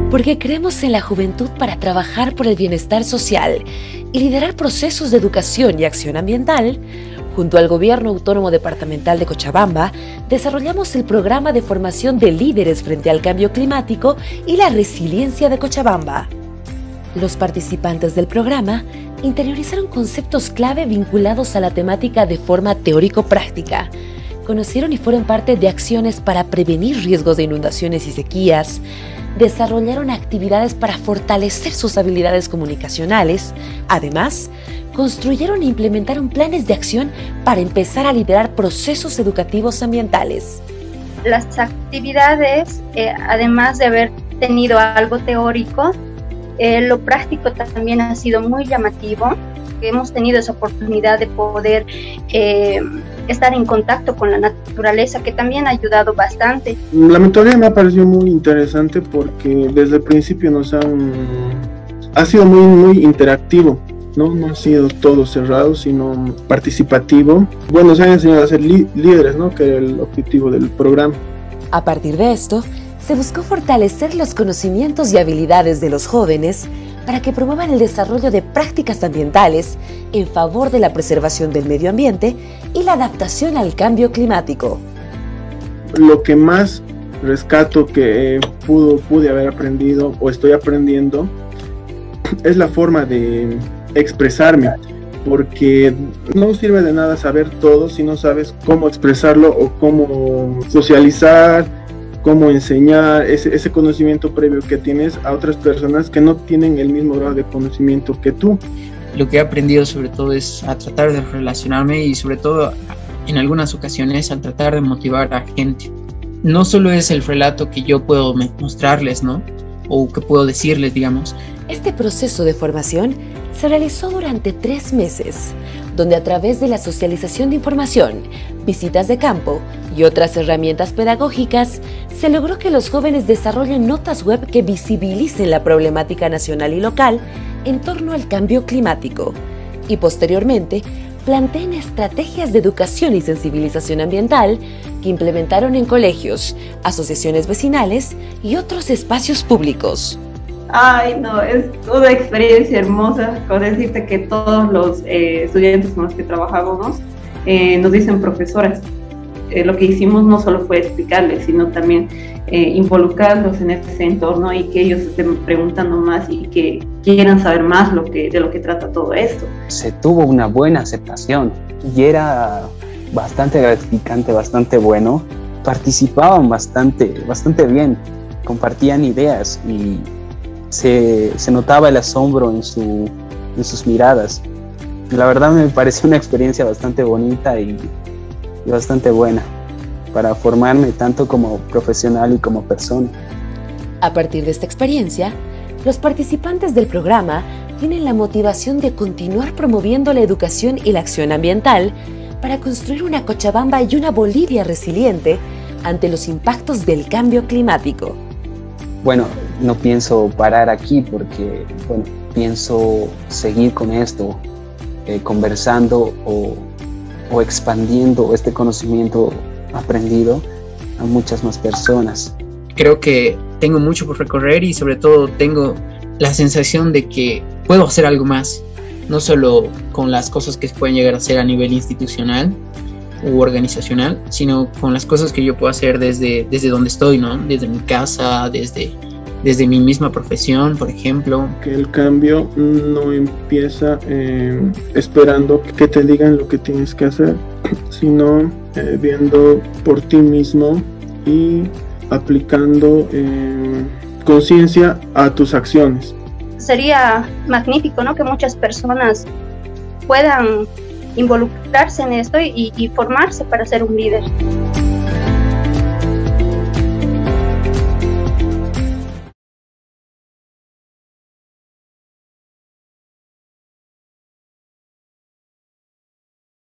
Porque creemos en la juventud para trabajar por el bienestar social y liderar procesos de educación y acción ambiental, junto al Gobierno Autónomo Departamental de Cochabamba, desarrollamos el programa de formación de líderes frente al cambio climático y la resiliencia de Cochabamba. Los participantes del programa interiorizaron conceptos clave vinculados a la temática de forma teórico-práctica, conocieron y fueron parte de acciones para prevenir riesgos de inundaciones y sequías, desarrollaron actividades para fortalecer sus habilidades comunicacionales. Además, construyeron e implementaron planes de acción para empezar a liderar procesos educativos ambientales. Las actividades, además de haber tenido algo teórico, lo práctico también ha sido muy llamativo. Hemos tenido esa oportunidad de poder estar en contacto con la naturaleza, que también ha ayudado bastante. La metodología me ha parecido muy interesante porque desde el principio ha sido muy interactivo, ¿no? No ha sido todo cerrado, sino participativo. Bueno, se han enseñado a ser líderes, ¿no? Que era el objetivo del programa. A partir de esto, se buscó fortalecer los conocimientos y habilidades de los jóvenes para que promuevan el desarrollo de prácticas ambientales en favor de la preservación del medio ambiente y la adaptación al cambio climático. Lo que más rescato que pude haber aprendido o estoy aprendiendo es la forma de expresarme, porque no sirve de nada saber todo si no sabes cómo expresarlo o cómo socializar, cómo enseñar ese conocimiento previo que tienes a otras personas que no tienen el mismo grado de conocimiento que tú. Lo que he aprendido sobre todo es a tratar de relacionarme y sobre todo en algunas ocasiones al tratar de motivar a gente. No solo es el relato que yo puedo mostrarles, ¿no? O que puedo decirles, digamos. Este proceso de formación se realizó durante 3 meses, donde a través de la socialización de información, visitas de campo y otras herramientas pedagógicas, se logró que los jóvenes desarrollen notas web que visibilicen la problemática nacional y local en torno al cambio climático y posteriormente planteen estrategias de educación y sensibilización ambiental que implementaron en colegios, asociaciones vecinales y otros espacios públicos. Ay, no, es una experiencia hermosa. Con decirte que todos los estudiantes con los que trabajábamos nos dicen profesoras. Lo que hicimos no solo fue explicarles, sino también involucrarlos en ese entorno y que ellos estén preguntando más y que quieran saber más de lo que trata todo esto. Se tuvo una buena aceptación y era bastante gratificante, bastante bueno. Participaban bastante bien, compartían ideas y se notaba el asombro en sus miradas. La verdad me pareció una experiencia bastante bonita y bastante buena para formarme tanto como profesional y como persona. A partir de esta experiencia, los participantes del programa tienen la motivación de continuar promoviendo la educación y la acción ambiental para construir una Cochabamba y una Bolivia resiliente ante los impactos del cambio climático. Bueno, no pienso parar aquí porque, bueno, pienso seguir con esto, conversando o expandiendo este conocimiento aprendido a muchas más personas. Creo que tengo mucho por recorrer y sobre todo tengo la sensación de que puedo hacer algo más, no solo con las cosas que pueden llegar a hacer a nivel institucional u organizacional, sino con las cosas que yo puedo hacer desde donde estoy, ¿no? Desde mi casa, desde mi misma profesión, por ejemplo. Que el cambio no empieza esperando que te digan lo que tienes que hacer, sino viendo por ti mismo y aplicando conciencia a tus acciones. Sería magnífico, ¿no? Que muchas personas puedan involucrarse en esto y formarse para ser un líder.